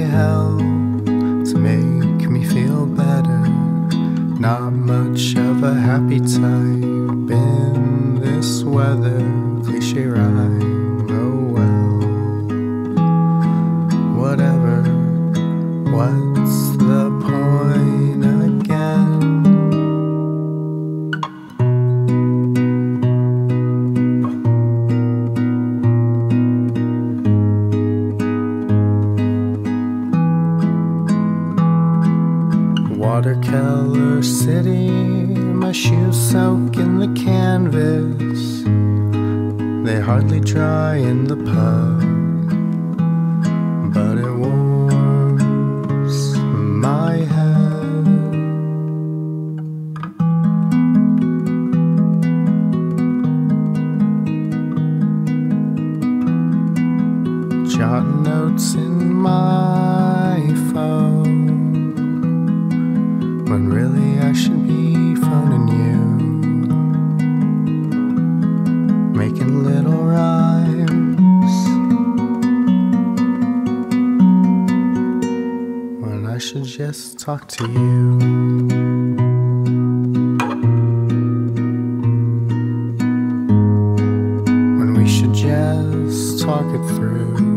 help to make me feel better. Not much of a happy type in this weather. Cliche rhyme, oh well. Whatever, what's the point again? Watercolor city, my shoes soak in the canvas. They hardly dry in the pub, but it warms my head. Jot notes in my phone when really I should be phoning you, making little rhymes when I should just talk to you. When we should just talk it through.